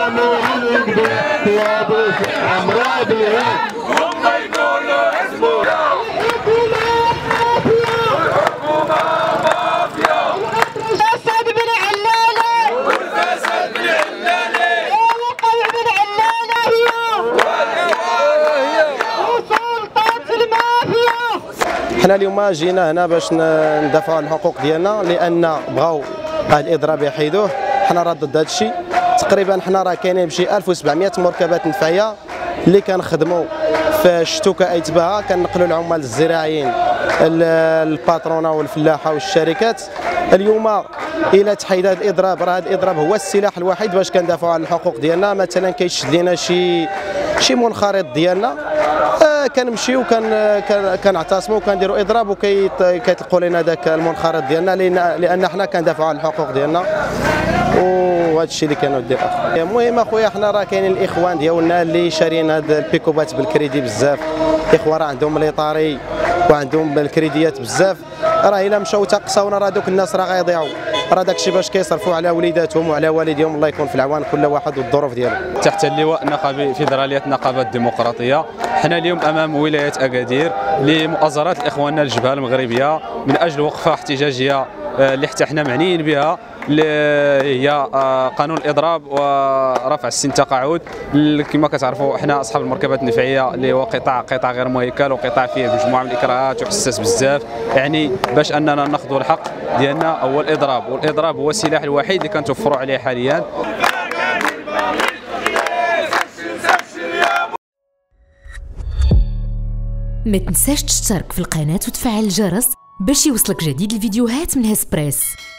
حنا اليوم جينا هنا باش ندافعوا على الحقوق ديالنا، لان بغاو هذا الاضراب يحيدوه. حنا راه ضد هذا الشيء. تقريبا حنا راه كاينين بشي 1700 مركبات نفعيه اللي كنخدموا في الشتوكه ايتباها، كنقلوا العمال الزراعيين الباترونه والفلاحه والشركات. اليوم الى تحيد هذا الاضراب، راه هذا الاضراب هو السلاح الوحيد باش كندافعوا على الحقوق ديالنا. مثلا كيشد لنا شي منخرط ديالنا، كنمشيو كنعتصموا وكنديروا اضراب وكيطلقوا لنا ذاك المنخرط ديالنا، لان حنا كندافعوا على الحقوق ديالنا. وهذا الشيء اللي كنودي اخويا. المهم اخويا حنا راه كاينين الاخوان ديالنا اللي شارين هاد البيكوبات بالكريدي بزاف. الاخوان راه عندهم ليطاري وعندهم الكريديات بزاف، راه الا مشاو تقصاونا راه دوك الناس راه غيضيعوا. راه داكشي باش كيصرفوا على وليداتهم وعلى والديهم، الله يكون في العوان كل واحد والظروف ديالو. تحت اللواء النقابي فيدراليه النقابات الديمقراطيه، حنا اليوم امام ولايه اكادير لمؤازرات اخواننا الجبهه المغربيه من اجل وقفه احتجاجيه اللي حتى حنا معنيين بها، اللي هي قانون الاضراب ورفع السن التقاعد. كما كتعرفوا حنا اصحاب المركبات النفعيه اللي هو قطاع غير مهيكل، وقطاع فيه مجموعه من الاكراهات وحساس بزاف، يعني باش اننا ناخذوا الحق ديالنا هو الاضراب، والاضراب هو السلاح الوحيد اللي كنتوفروا عليه حاليا. ما تنساش تشترك في القناه وتفعل الجرس باش يوصلك جديد الفيديوهات من هسبريس.